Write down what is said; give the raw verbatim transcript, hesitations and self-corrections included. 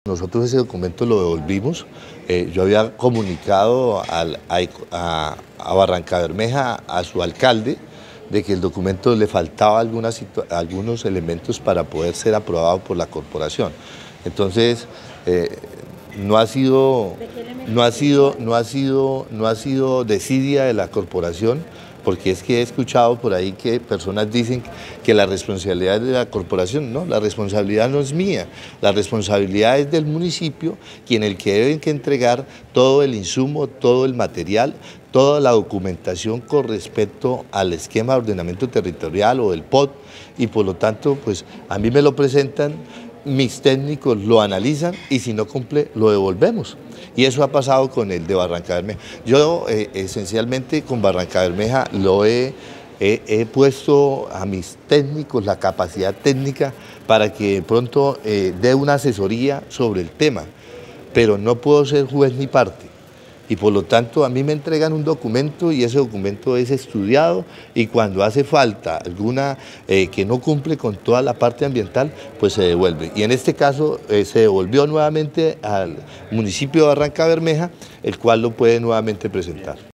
nosotros ese documento lo devolvimos. Eh, yo había comunicado al, a, a Barrancabermeja, a su alcalde, de que el documento le faltaba algunas, algunos elementos para poder ser aprobado por la corporación. Entonces, eh, no ha sido, no ha sido, no ha sido, no ha sido desidia de la corporación, porque es que he escuchado por ahí que personas dicen que la responsabilidad es de la corporación. No, la responsabilidad no es mía, la responsabilidad es del municipio, quien el que debe que entregar todo el insumo, todo el material, toda la documentación con respecto al esquema de ordenamiento territorial o del P O T, y por lo tanto, pues a mí me lo presentan, mis técnicos lo analizan y si no cumple lo devolvemos. Y eso ha pasado con el de Barrancabermeja. Yo eh, esencialmente con Barrancabermeja lo he, he, he puesto a mis técnicos la capacidad técnica para que de pronto eh, dé una asesoría sobre el tema, pero no puedo ser juez ni parte. Y por lo tanto a mí me entregan un documento y ese documento es estudiado, y cuando hace falta alguna eh, que no cumple con toda la parte ambiental, pues se devuelve. Y en este caso eh, se devolvió nuevamente al municipio de Barrancabermeja, el cual lo puede nuevamente presentar.